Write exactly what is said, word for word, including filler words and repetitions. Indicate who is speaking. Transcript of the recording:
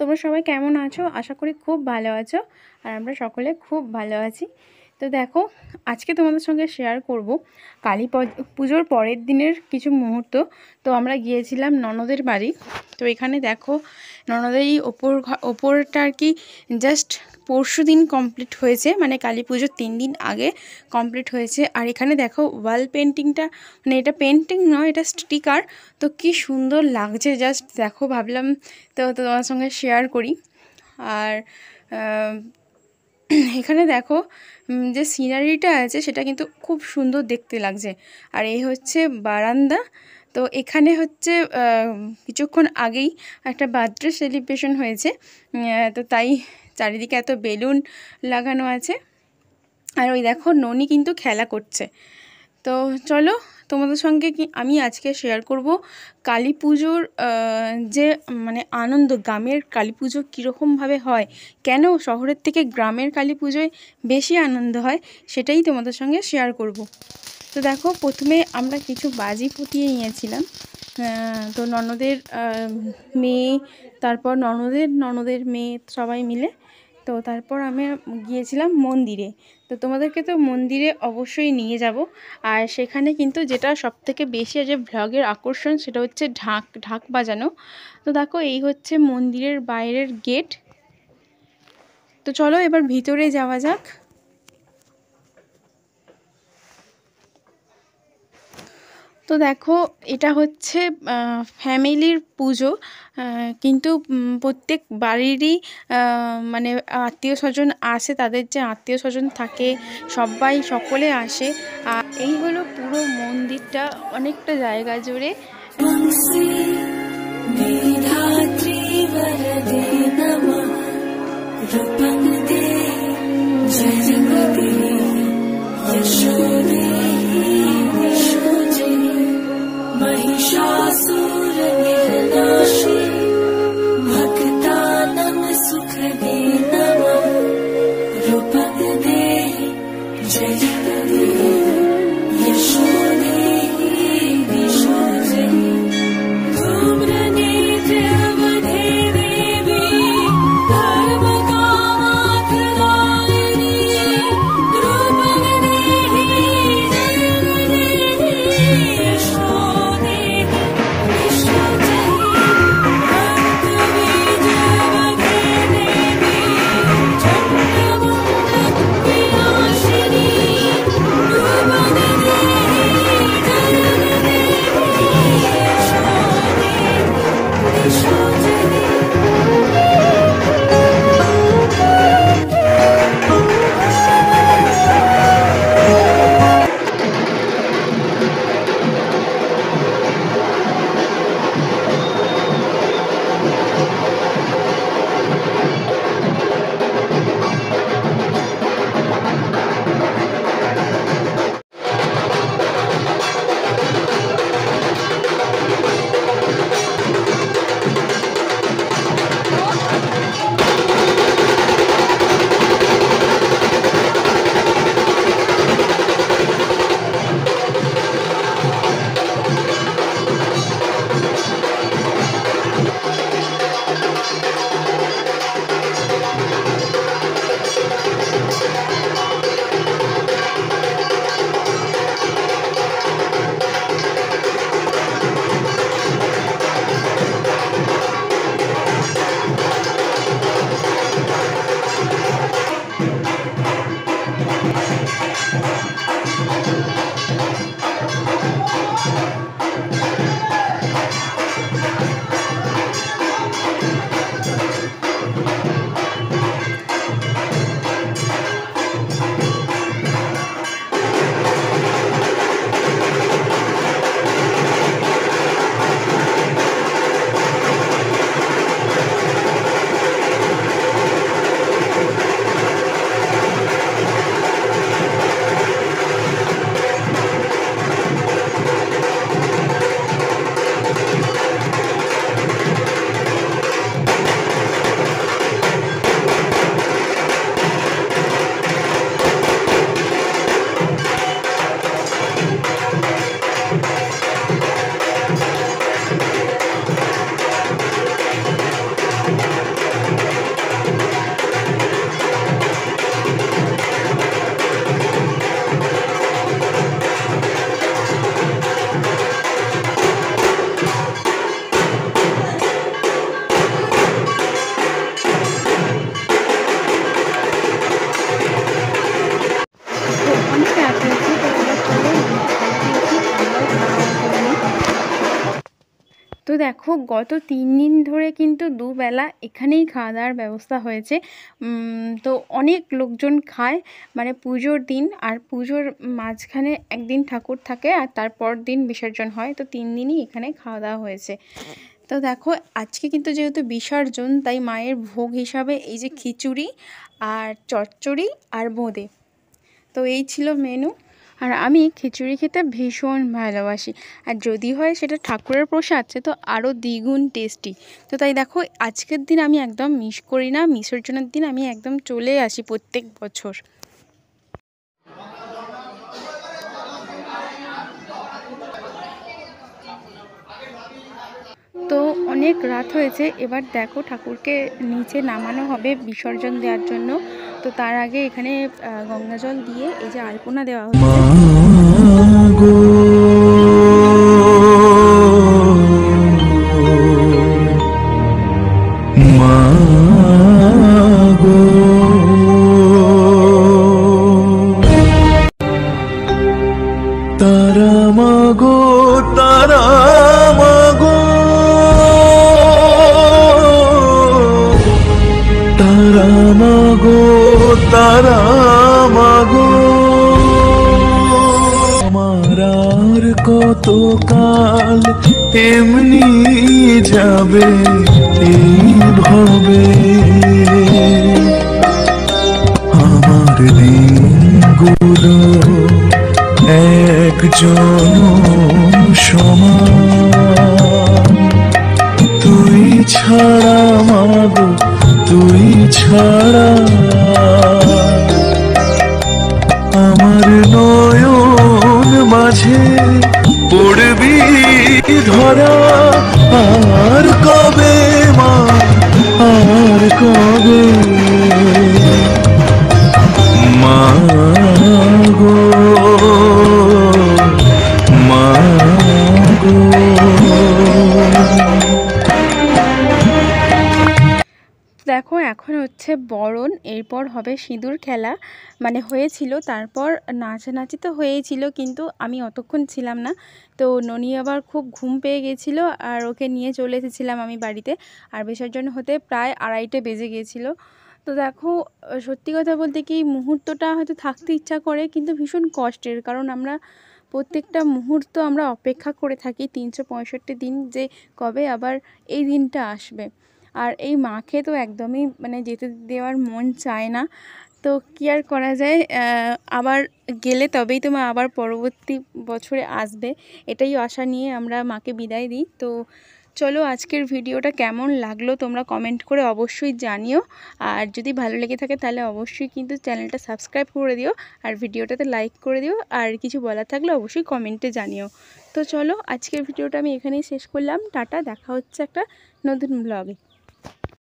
Speaker 1: তোমরা সবাই কেমন আছো? আশা করি খুব ভালো আছো আর আমরা সকলে খুব ভালো আছি। তো দেখো আজকে তোমাদের সঙ্গে শেয়ার করব কালী পুজোর পরের দিনের কিছু মুহূর্ত। তো আমরা গিয়েছিলাম ননদের বাড়ি। তো এখানে দেখো ননদের এই ওপর ওপরটা আর কি জাস্ট পরশু দিন কমপ্লিট হয়েছে, মানে কালী পুজোর তিন দিন আগে কমপ্লিট হয়েছে। আর এখানে দেখো ওয়াল পেন্টিংটা, মানে এটা পেন্টিং নয়, এটা স্টিকার। তো কি সুন্দর লাগছে জাস্ট দেখো, ভাবলাম তো তোমার সঙ্গে শেয়ার করি। আর এখানে দেখো যে সিনারিটা আছে সেটা কিন্তু খুব সুন্দর দেখতে লাগছে। আর এই হচ্ছে বারান্দা। তো এখানে হচ্ছে কিছুক্ষণ আগেই একটা বার্থডে সেলিব্রেশন হয়েছে, তো তাই চারিদিকে এত বেলুন লাগানো আছে। আর ওই দেখো ননি কিন্তু খেলা করছে। তো চলো তোমাদের সঙ্গে কি আমি আজকে শেয়ার করব কালী পুজোর যে মানে আনন্দ, গ্রামের কালী পুজো কীরকমভাবে হয়, কেন শহরের থেকে গ্রামের কালী পুজোয় বেশি আনন্দ হয়, সেটাই তোমাদের সঙ্গে শেয়ার করব। তো দেখো প্রথমে আমরা কিছু বাজি ফুটিয়ে নিয়েছিলাম, তো ননদের মেয়ে, তারপর ননদের ননদের মেয়ে সবাই মিলে। তো তারপর আমি গিয়েছিলাম মন্দিরে। তো তোমাদেরকে তো মন্দিরে অবশ্যই নিয়ে যাব। আর সেখানে কিন্তু যেটা সবথেকে বেশি যে ভ্লগের আকর্ষণ সেটা হচ্ছে ঢাক ঢাক বাজানো। তো দেখো এই হচ্ছে মন্দিরের বাইরের গেট। তো চলো এবার ভিতরে যাওয়া যাক। তো দেখো এটা হচ্ছে ফ্যামিলির পুজো, কিন্তু প্রত্যেক বাড়িরই মানে আত্মীয় স্বজন আসে, তাদের যে আত্মীয় স্বজন থাকে সবাই সকলে আসে। আর এই হলো পুরো মন্দিরটা, অনেকটা জায়গা জুড়ে। রাত হয়েছে। তো এবার চলো আমরাও খাওয়া দাওয়া করে নিই। তো দেখো গত তিন দিন ধরে কিন্তু দুবেলা এখানেই খাওয়া দাওয়ার ব্যবস্থা হয়েছে। তো অনেক লোকজন খায়, মানে পুজোর দিন আর পুজোর মাঝখানে একদিন ঠাকুর থাকে আর তারপর দিন বিসর্জন হয়। তো তিন দিনই এখানে খাওয়া দাওয়া হয়েছে। তো দেখো আজকে কিন্তু যেহেতু বিসর্জন, তাই মায়ের ভোগ হিসাবে এই যে খিচুড়ি আর চচ্চড়ি আর বোঁদে, তো এই ছিল মেনু। আর আমি খিচুড়ি খেতে ভীষণ ভালোবাসি, আর যদি হয় সেটা ঠাকুরের প্রসাদ সে তো আরও দ্বিগুণ টেস্টি। তো তাই দেখো আজকের দিন আমি একদম মিস করি না, বিসর্জনের দিন আমি একদম চলে আসি প্রত্যেক বছর। তো অনেক রাত হয়েছে, এবার দেখো ঠাকুরকে নিচে নামানো হবে বিসর্জন দেওয়ার জন্য। তো তার আগে এখানে গঙ্গা জল দিয়ে এই যে আলপনা দেওয়া হচ্ছে।
Speaker 2: তারা মাগো তারা মাগো তারা মাগো তারা মাগো, আমার আর কত কাল এমনি যাবে এইভাবে, আমার দিনগুলো একজন সমান, তুই ছাড়া মাগো তুই ছাড়া, আমার নয়ন মাঝে পড়বি ধরা, আর কবে মা আর কবে মা গো মা গো।
Speaker 1: দেখো এখন হচ্ছে বরণ, এরপর হবে সিঁদুর খেলা, মানে হয়েছিল, তারপর নাচানাচি তো হয়েছিল কিন্তু আমি অতক্ষণ ছিলাম না। তো ননি আবার খুব ঘুম পেয়ে গেছিলো আর ওকে নিয়ে চলে এসেছিলাম আমি বাড়িতে, আর বিসর্জন হতে প্রায় আড়াইটে বেজে গিয়েছিলো। তো দেখো সত্যি কথা বলতে কি মুহূর্তটা হয়তো থাকতে ইচ্ছা করে কিন্তু ভীষণ কষ্টের, কারণ আমরা প্রত্যেকটা মুহূর্ত আমরা অপেক্ষা করে থাকি তিনশো পঁয়ষট্টি দিন যে কবে আবার এই দিনটা আসবে। আর এই মাকে তো একদমই মানে যেতে দেওয়ার মন চায় না, তো কী আর করা যায়, আবার গেলে তবেই তো মা আবার পরবর্তী বছরে আসবে, এটাই আশা নিয়ে আমরা মাকে বিদায় দিই। তো চলো আজকের ভিডিওটা কেমন লাগলো তোমরা কমেন্ট করে অবশ্যই জানিও, আর যদি ভালো লেগে থাকে তাহলে অবশ্যই কিন্তু চ্যানেলটা সাবস্ক্রাইব করে দিও আর ভিডিওটাতে লাইক করে দিও, আর কিছু বলার থাকলে অবশ্যই কমেন্টে জানিও। তো চলো আজকের ভিডিওটা আমি এখানেই শেষ করলাম, টাটা, দেখা হচ্ছে একটা নতুন ব্লগে।